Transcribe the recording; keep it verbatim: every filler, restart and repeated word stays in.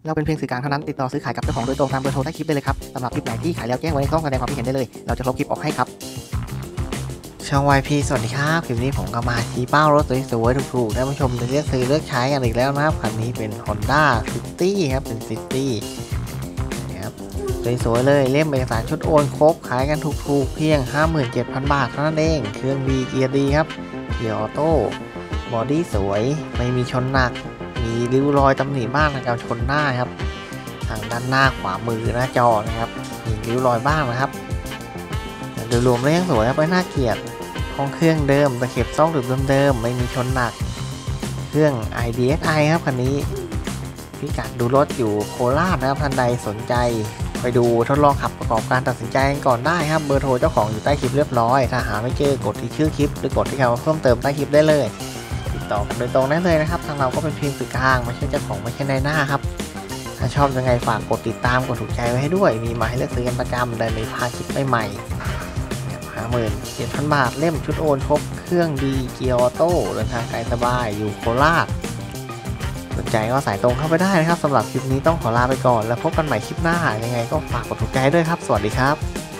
เราเป็นเพียงสื่อกลางเท่านั้นติดต่อซื้อขายกับเจ้าของโดยตรงตามเบอร์โทรใต้คลิปได้เลยครับสำหรับคลิปไหนที่ขายแล้วแจ้งไว้ในช่องแสดงความคิดเห็นได้เลยเราจะลบคลิปออกให้ครับช่อง วาย พี สวัสดีครับคลิปนี้ผมก็มาชี้เป้ารถสวยๆถูกๆท่านผู้ชมจะเลือกซื้อเลือกใช้กันอีกแล้วนะครับคันนี้เป็น Honda City ครับเป็น City นะครับสวยๆเลยเล่มเอกสารชุดโอนครบขายกันถูกๆเพียง ห้าหมื่นเจ็ดพัน บาทเท่านั้นเองเครื่องดีเกียร์ดีครับเกียร์ออโต้บอดี้สวยไม่มีชนหนักมีริ้วรอยตำหนิบ้างในการชนหน้าครับทางด้านหน้าขวามือหน้าจอนะครับมีริ้วรอยบ้างนะครับโดยรวมแล้วยังสวยครับไม่น่าเกลียดห้องเครื่องเดิมตะเข็บซ่องหรือเดิมๆไม่มีชนหนักเครื่อง ไอ ดี เอส ไอ ครับคันนี้พิกัดดูรถอยู่โคราชนะครับท่านใดสนใจไปดูทดลองขับประกอบการตัดสินใจกันก่อนได้ครับเบอร์โทรเจ้าของอยู่ใต้คลิปเรียบร้อยถ้าหาไม่เจอกดที่ชื่อคลิปหรือกดที่คำว่าเพิ่มเติมใต้คลิปได้เลยติดต่อกันโดยตรงได้เลยนะครับทางเราก็เป็นเพียงสื่อกลางไม่ใช่เจ้าของไม่ใช่นายหน้าครับถ้าชอบยังไงฝากกดติดตามกดถูกใจไว้ให้ด้วยมีมาให้เลือกซื้อกันประจำได้ไม่พลาดคลิปใหม่ๆห้าหมื่นเจ็ดพันบาทเล่มชุดโอนครบเครื่องดีเกียร์ออโต้เดินทางไกลสบายอยู่โคราชสนใจก็สายตรงเข้าไปได้นะครับสำหรับคลิปนี้ต้องขอลาไปก่อนแล้วพบกันใหม่คลิปหน้ายังไงก็ฝากกดถูกใจด้วยครับสวัสดีครับ